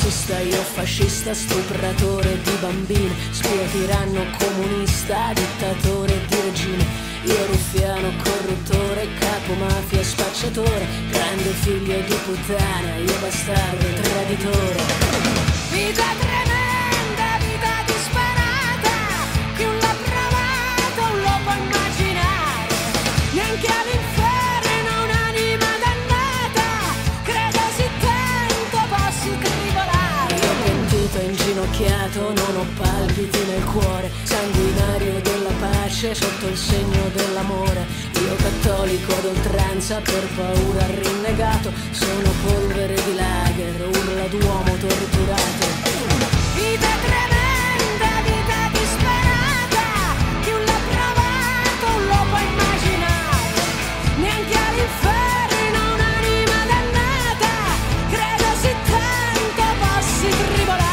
Razzista, io fascista, stupratore di bambini, spia tiranno, comunista, dittatore di regime. Io ruffiano, corruttore, capo mafia, spacciatore, grande figlio di puttana, io bastardo, traditore. Vita tremenda, vita disperata, chi non l'ha provato non lo può immaginare, neanche all'inferno un'anima dannata, creda sì tanto possi tribolare. Io pentito e inginocchiato, non ho palpiti nel cuore, sanguinario della pace sotto il segno dell'amore. Io cattolico ad oltranza, per paura rinnegato, sono polvere di lager, urla d'uomo torturato. Vita tremenda, vita disperata, chi non l'ha provato non lo può immaginare, neanche all'inferno un'anima dannata, credo sì tanto possi tribolare.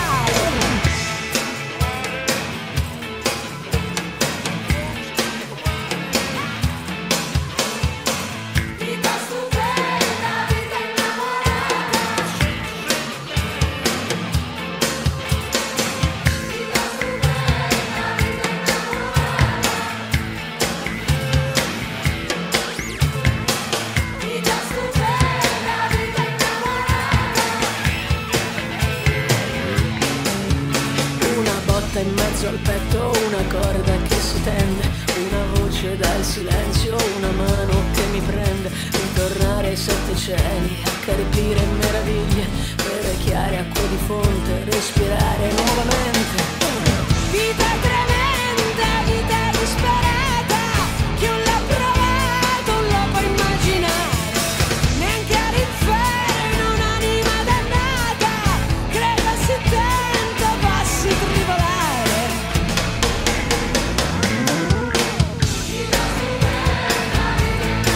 In mezzo al petto una corda che si tende, una voce dal silenzio, una mano che mi prende, ritornare ai sette cieli, accarepire meraviglie, bere chiare acque di fonte, respirare nuovamente. Vita tremenda, vita disperata, chi non l'ha provato non lo può immaginare, neanche all'inferno un'anima dannata, creda sì tanto passi tribolare.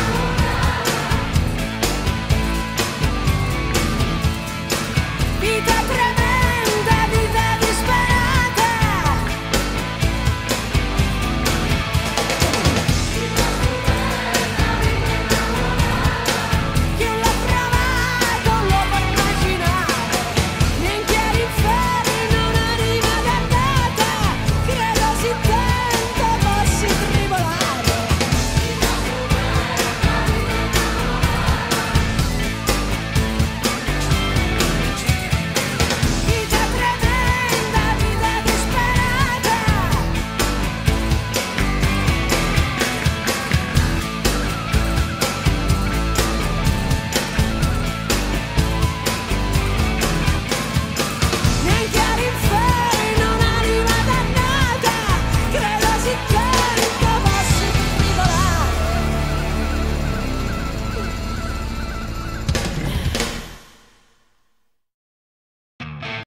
Vita